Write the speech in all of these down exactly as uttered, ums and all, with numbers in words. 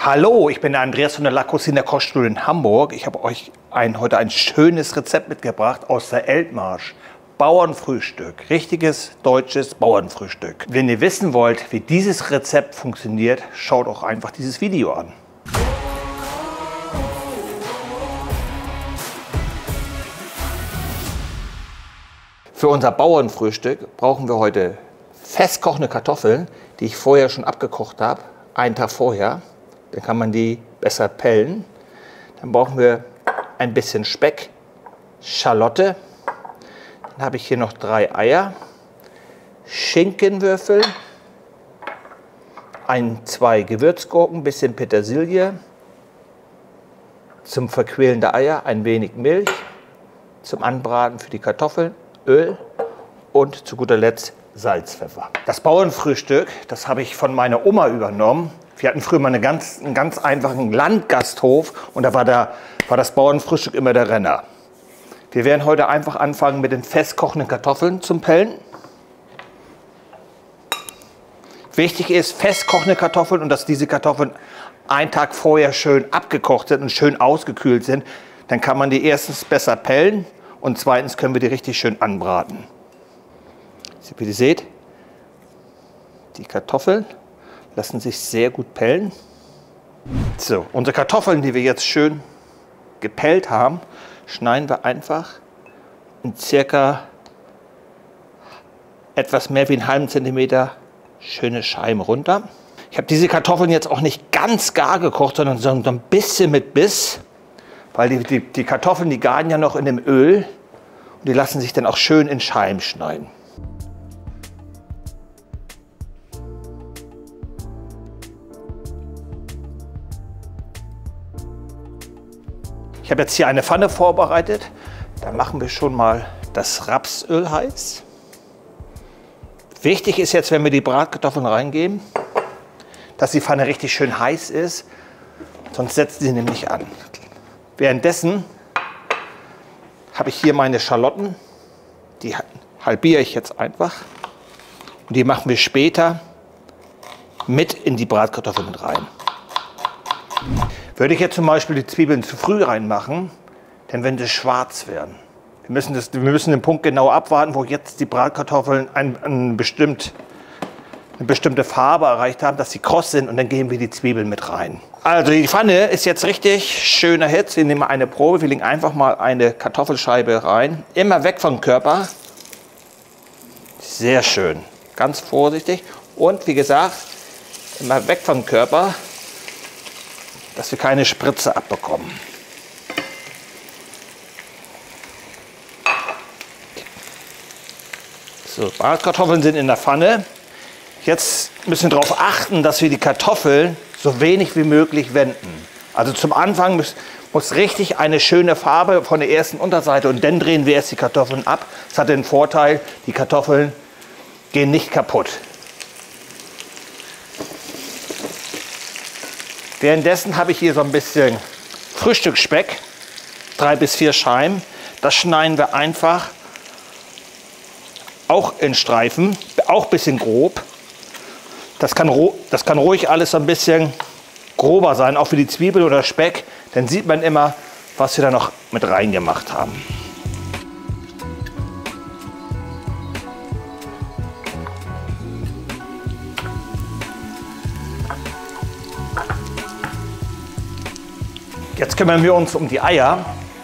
Hallo, ich bin der Andreas von der La Cucina Kochschule in Hamburg. Ich habe euch ein, heute ein schönes Rezept mitgebracht aus der Elbmarsch. Bauernfrühstück, richtiges deutsches Bauernfrühstück. Wenn ihr wissen wollt, wie dieses Rezept funktioniert, schaut auch einfach dieses Video an. Für unser Bauernfrühstück brauchen wir heute festkochende Kartoffeln, die ich vorher schon abgekocht habe, einen Tag vorher. Dann kann man die besser pellen. Dann brauchen wir ein bisschen Speck, Schalotte. Dann habe ich hier noch drei Eier, Schinkenwürfel, ein, zwei Gewürzgurken, ein bisschen Petersilie, zum Verquälen der Eier ein wenig Milch, zum Anbraten für die Kartoffeln Öl und zu guter Letzt Salz, Pfeffer. Das Bauernfrühstück, das habe ich von meiner Oma übernommen. Wir hatten früher mal eine ganz, einen ganz einfachen Landgasthof und da war, der, war das Bauernfrühstück immer der Renner. Wir werden heute einfach anfangen mit den festkochenden Kartoffeln zum Pellen. Wichtig ist festkochende Kartoffeln und dass diese Kartoffeln einen Tag vorher schön abgekocht sind und schön ausgekühlt sind. Dann kann man die erstens besser pellen und zweitens können wir die richtig schön anbraten. Wie ihr seht, die Kartoffeln lassen sich sehr gut pellen. So, unsere Kartoffeln, die wir jetzt schön gepellt haben, schneiden wir einfach in circa etwas mehr wie einen halben Zentimeter schöne Scheiben runter. Ich habe diese Kartoffeln jetzt auch nicht ganz gar gekocht, sondern so ein bisschen mit Biss, weil die, die, die Kartoffeln, die garen ja noch in dem Öl und die lassen sich dann auch schön in Scheiben schneiden. Ich habe jetzt hier eine Pfanne vorbereitet. Da machen wir schon mal das Rapsöl heiß. Wichtig ist jetzt, wenn wir die Bratkartoffeln reingeben, dass die Pfanne richtig schön heiß ist, sonst setzt sie nämlich an. Währenddessen habe ich hier meine Schalotten, die halbiere ich jetzt einfach und die machen wir später mit in die Bratkartoffeln mit rein. Würde ich jetzt zum Beispiel die Zwiebeln zu früh reinmachen, dann werden sie schwarz werden. Wir müssen, das, wir müssen den Punkt genau abwarten, wo jetzt die Bratkartoffeln ein, ein bestimmt, eine bestimmte Farbe erreicht haben, dass sie kross sind und dann geben wir die Zwiebeln mit rein. Also die Pfanne ist jetzt richtig schön erhitzt. Wir nehmen eine Probe, wir legen einfach mal eine Kartoffelscheibe rein. Immer weg vom Körper. Sehr schön. Ganz vorsichtig. Und wie gesagt, immer weg vom Körper, dass wir keine Spritze abbekommen. So, Bratkartoffeln sind in der Pfanne. Jetzt müssen wir darauf achten, dass wir die Kartoffeln so wenig wie möglich wenden. Also zum Anfang muss, muss richtig eine schöne Farbe von der ersten Unterseite und dann drehen wir erst die Kartoffeln ab. Das hat den Vorteil, die Kartoffeln gehen nicht kaputt. Währenddessen habe ich hier so ein bisschen Frühstücksspeck, drei bis vier Scheiben. Das schneiden wir einfach auch in Streifen, auch ein bisschen grob. Das kann, das kann ruhig alles so ein bisschen grober sein, auch für die Zwiebel oder Speck. Dann sieht man immer, was wir da noch mit reingemacht haben. Jetzt kümmern wir uns um die Eier.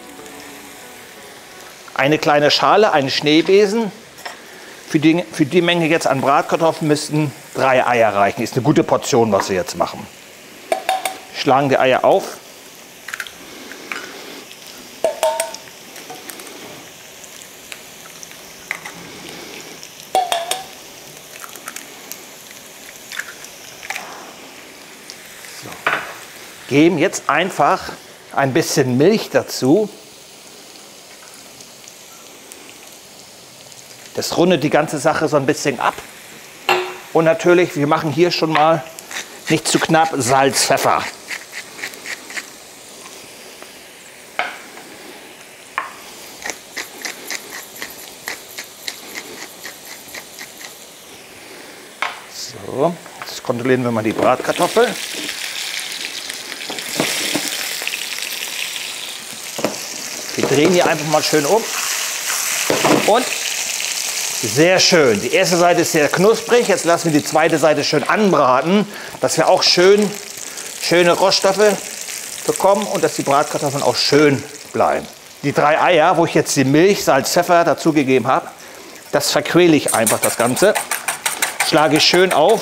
Eine kleine Schale, einen Schneebesen. Für die, für die Menge jetzt an Bratkartoffeln müssten drei Eier reichen. Ist eine gute Portion, was wir jetzt machen. Schlagen die Eier auf. So. Geben jetzt einfach ein bisschen Milch dazu. Das rundet die ganze Sache so ein bisschen ab. Und natürlich, wir machen hier schon mal nicht zu knapp Salz, Pfeffer. So, jetzt kontrollieren wir mal die Bratkartoffel. Wir drehen hier einfach mal schön um. Und sehr schön. Die erste Seite ist sehr knusprig. Jetzt lassen wir die zweite Seite schön anbraten, dass wir auch schön schöne Roststoffe bekommen und dass die Bratkartoffeln auch schön bleiben. Die drei Eier, wo ich jetzt die Milch, Salz, Pfeffer dazugegeben habe, das verquäle ich einfach das Ganze. Schlage ich schön auf.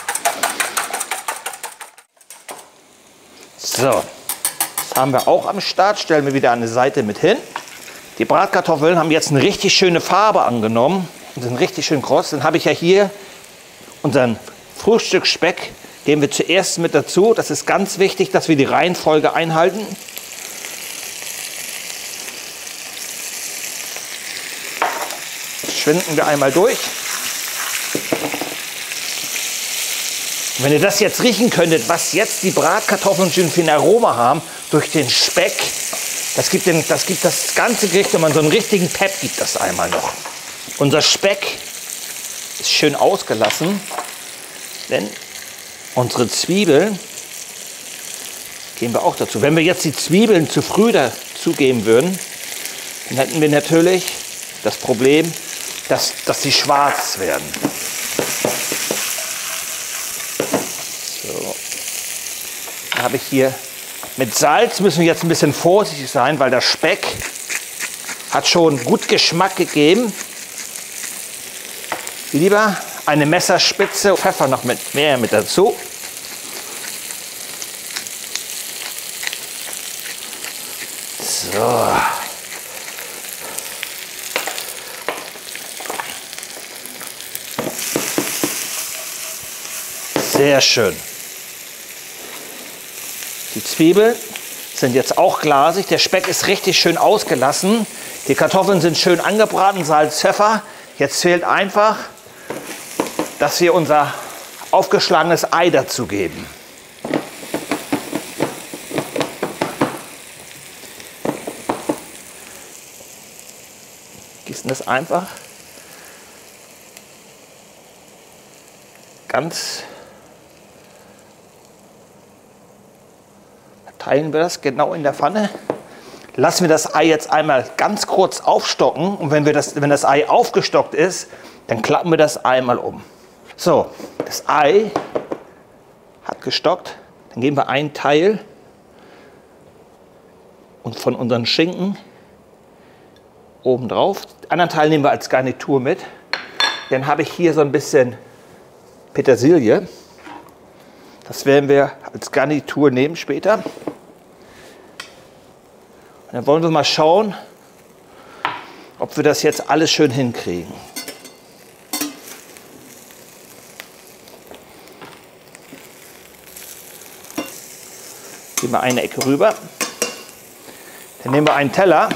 So, das haben wir auch am Start. Stellen wir wieder an die Seite mit hin. Die Bratkartoffeln haben jetzt eine richtig schöne Farbe angenommen und sind richtig schön kross. Dann habe ich ja hier unseren Frühstücksspeck, geben wir zuerst mit dazu. Das ist ganz wichtig, dass wir die Reihenfolge einhalten. Schwinden wir einmal durch. Und wenn ihr das jetzt riechen könntet, was jetzt die Bratkartoffeln schon für ein Aroma haben, durch den Speck, das gibt, den, das gibt das ganze Gericht, wenn man so einen richtigen Pep gibt, das einmal noch. Unser Speck ist schön ausgelassen, denn unsere Zwiebeln geben wir auch dazu. Wenn wir jetzt die Zwiebeln zu früh dazugeben würden, dann hätten wir natürlich das Problem, dass, dass sie schwarz werden. So. Dann habe ich hier mit Salz, müssen wir jetzt ein bisschen vorsichtig sein, weil der Speck hat schon gut Geschmack gegeben. Lieber eine Messerspitze Pfeffer noch mit mehr mit dazu. So. Sehr schön. Die Zwiebeln sind jetzt auch glasig. Der Speck ist richtig schön ausgelassen. Die Kartoffeln sind schön angebraten, Salz, Pfeffer. Jetzt fehlt einfach, dass wir unser aufgeschlagenes Ei dazugeben. Gießen das einfach ganz. Teilen wir das genau in der Pfanne. Lassen wir das Ei jetzt einmal ganz kurz aufstocken. Und wenn, wir das, wenn das Ei aufgestockt ist, dann klappen wir das einmal um. So, das Ei hat gestockt. Dann geben wir einen Teil und von unseren Schinken oben drauf. Den anderen Teil nehmen wir als Garnitur mit. Dann habe ich hier so ein bisschen Petersilie. Das werden wir als Garnitur nehmen später. Und dann wollen wir mal schauen, ob wir das jetzt alles schön hinkriegen. Gehen wir eine Ecke rüber. Dann nehmen wir einen Teller,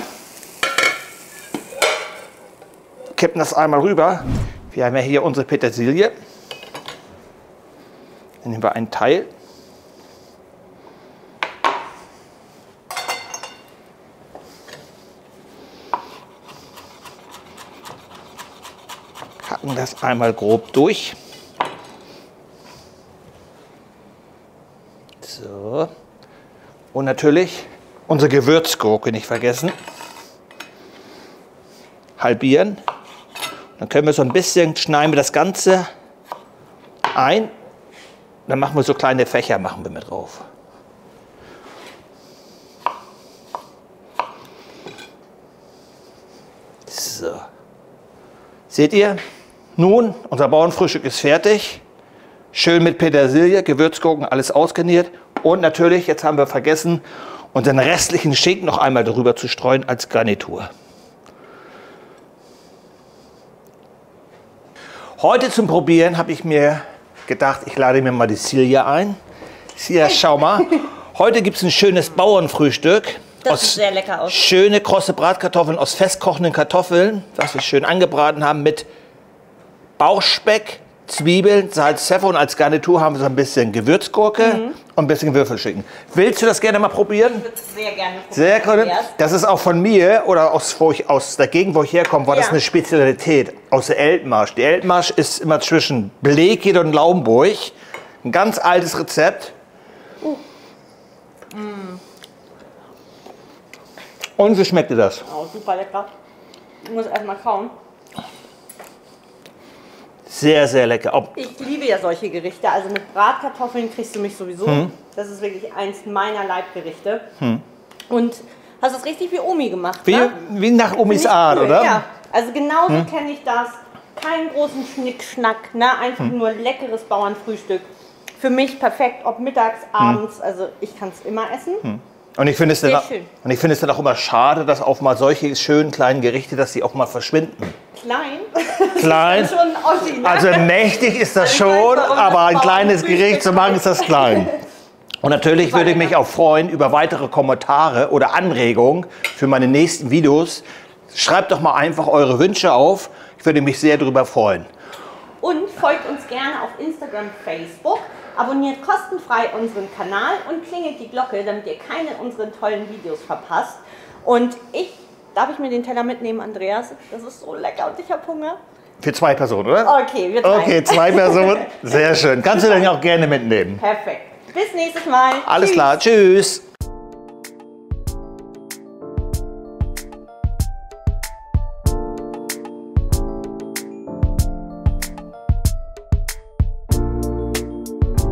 kippen das einmal rüber. Wir haben ja hier unsere Petersilie. Dann nehmen wir einen Teil. Hacken das einmal grob durch. So. Und natürlich unsere Gewürzgurke nicht vergessen. Halbieren. Dann können wir so ein bisschen, schneiden wir das Ganze ein. Dann machen wir so kleine Fächer, machen wir mit drauf. So. Seht ihr? Nun, unser Bauernfrühstück ist fertig. Schön mit Petersilie, Gewürzgurken, alles ausgarniert. Und natürlich, jetzt haben wir vergessen, unseren restlichen Schinken noch einmal darüber zu streuen als Garnitur. Heute zum Probieren habe ich mir gedacht, ich lade mir mal die Silja ein. Silja, schau mal. Heute gibt es ein schönes Bauernfrühstück. Das sieht sehr lecker aus. Schöne krosse Bratkartoffeln aus festkochenden Kartoffeln, was wir schön angebraten haben mit Bauchspeck, Zwiebeln, Salz, Pfeffer und als Garnitur haben wir so ein bisschen Gewürzgurke mhm. und ein bisschen Würfelschinken. Willst du das gerne mal probieren? Ich würde es sehr gerne probieren. Sehr gut. Das ist auch von mir oder aus, wo ich, aus der Gegend, wo ich herkomme, war ja. das eine Spezialität aus der Eltmarsch. Die Eltmarsch ist immer zwischen Blekede und Lauenburg. Ein ganz altes Rezept. Uh. Mm. Und wie schmeckt dir das? Oh, super lecker. Ich muss erstmal kauen. Sehr, sehr lecker. Ob Ich liebe ja solche Gerichte. Also mit Bratkartoffeln kriegst du mich sowieso. Hm. Das ist wirklich eins meiner Leibgerichte. Hm. Und hast es richtig wie Omi gemacht, wie, ne? wie nach Omis Finde ich Art, cool, oder? Ja, also genauso hm. kenne ich das. Keinen großen Schnickschnack, ne? Einfach hm. nur leckeres Bauernfrühstück. Für mich perfekt, ob mittags, abends. Hm. Also ich kann es immer essen. Hm. Und ich finde es, dann auch, schön. und ich finde es dann auch immer schade, dass auch mal solche schönen kleinen Gerichte, dass sie auch mal verschwinden. Klein? Klein? Das ist schon ein Ossi, ne? Also mächtig ist das Also schon, weiß, aber ein das kleines Gericht zu machen ist das klein. Und natürlich würde ich mich auch freuen über weitere Kommentare oder Anregungen für meine nächsten Videos. Schreibt doch mal einfach eure Wünsche auf. Ich würde mich sehr darüber freuen. Und folgt uns gerne auf Instagram, Facebook. Abonniert kostenfrei unseren Kanal und klingelt die Glocke, damit ihr keine unserer tollen Videos verpasst. Und ich, darf ich mir den Teller mitnehmen, Andreas? Das ist so lecker und ich habe Hunger. Für zwei Personen, oder? Okay, wir drei. Okay, zwei Personen. Sehr schön. Kannst du dann auch gerne mitnehmen. Perfekt. Bis nächstes Mal. Alles Tschüss. klar. Tschüss.